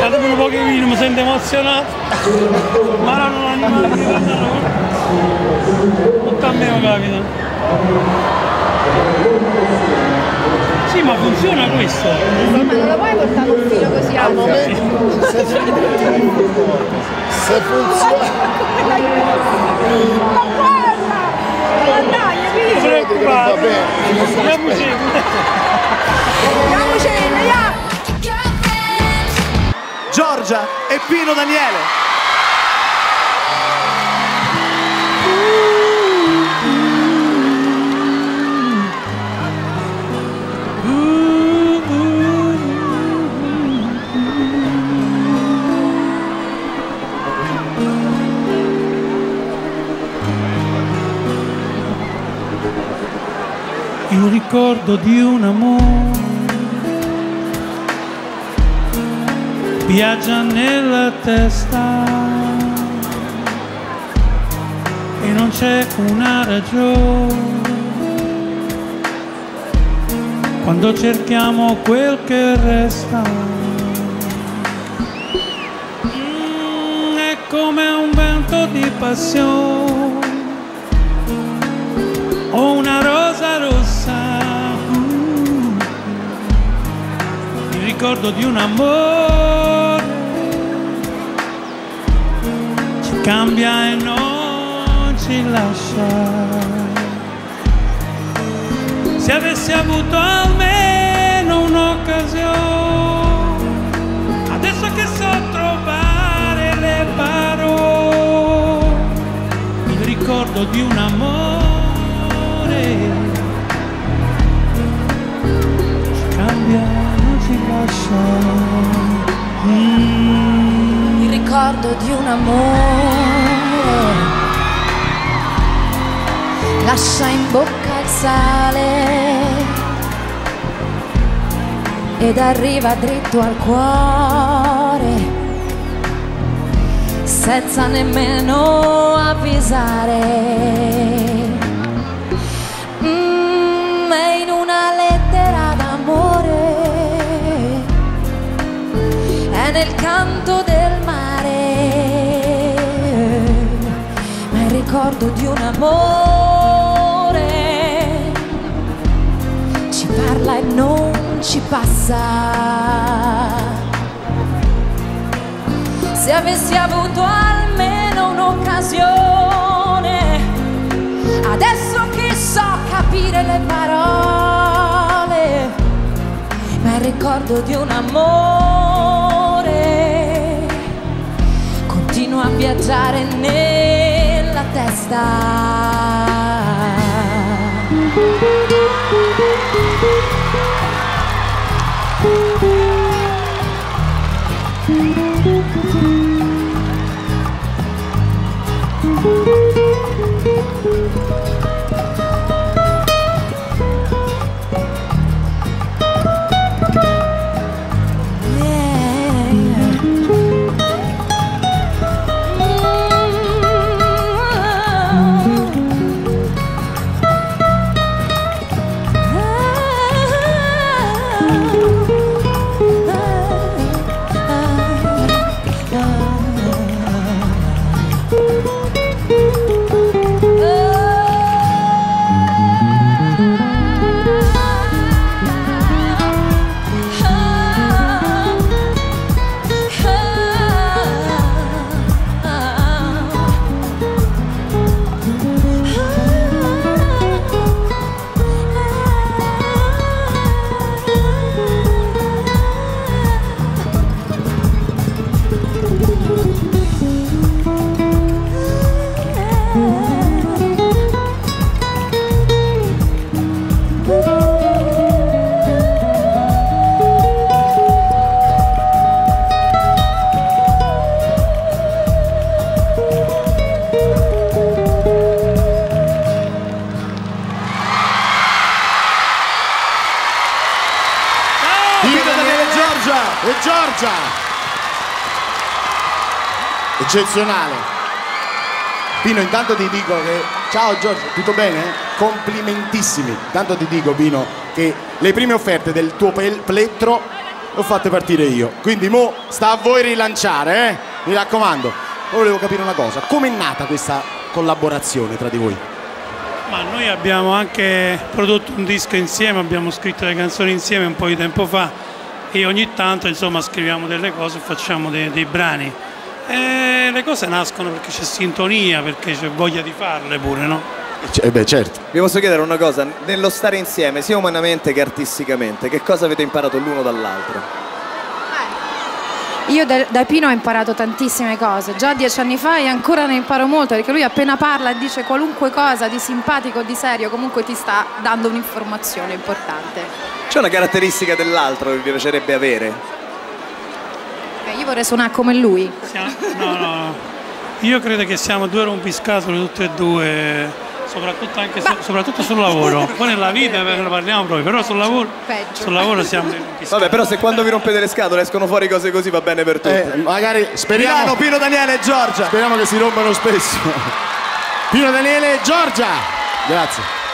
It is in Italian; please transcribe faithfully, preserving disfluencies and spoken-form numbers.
datemi un pochino, mi sento emozionato. Ma no, non l'animale che cantano. Tutto a me lo capita. Sì, ma funziona questo? Sì, ma non lo puoi portare un filo così Al alto. momento, se, se funziona. Ma guarda! Ma dai, Vedi che non va bene. Andiamoci. andiamocene, ya! Giorgia e Pino Daniele. Il ricordo di un amore viaggia nella testa e non c'è una ragione quando cerchiamo quel che resta. Mm, è come un vento di passione o una rosa rossa, mm, il ricordo di un amore ci cambia e non ci lascia. Se avessi avuto almeno un'occasione, adesso che so trovare le parole, il ricordo di un amore ci cambia, non ci lascia. Mm. Il ricordo di un amore lascia in bocca il sale ed arriva dritto al cuore senza nemmeno avvisare. Mm, è in una lettera d'amore, è nel canto del mare, ma il ricordo di un amore ci parla e non ci passa. Se avessi avuto almeno un'occasione, adesso che so capire le parole, ma il ricordo di un amore continua a viaggiare nella testa. E Giorgia! Eccezionale. Pino, intanto ti dico che... Ciao Giorgia, tutto bene? Complimentissimi. Intanto ti dico, Pino, che le prime offerte del tuo plettro l'ho fatte partire io. Quindi mo sta a voi rilanciare, eh? Mi raccomando. Poi volevo capire una cosa, com'è nata questa collaborazione tra di voi? Ma noi abbiamo anche prodotto un disco insieme, abbiamo scritto le canzoni insieme un po' di tempo fa e ogni tanto insomma scriviamo delle cose e facciamo dei, dei brani. E le cose nascono perché c'è sintonia, perché c'è voglia di farle pure, no? Eh beh, certo. Vi posso chiedere una cosa, nello stare insieme, sia umanamente che artisticamente, che cosa avete imparato l'uno dall'altro? Io da, da Pino ho imparato tantissime cose, già dieci anni fa e ancora ne imparo molto, perché lui appena parla e dice qualunque cosa di simpatico o di serio, comunque ti sta dando un'informazione importante. C'è una caratteristica dell'altro che vi piacerebbe avere? Eh, io vorrei suonare come lui. Siamo, no, no, no. Io credo che siamo due rompiscatole tutte e due. Soprattutto, anche su, soprattutto sul lavoro, poi nella vita ne parliamo proprio, però sul lavoro, sul lavoro siamo in Vabbè, però se quando vi rompete le scatole escono fuori cose così va bene per tutti. Eh, magari speriamo. Milano, Pino Daniele e Giorgia. Speriamo che si rompano spesso. Pino Daniele e Giorgia. Grazie.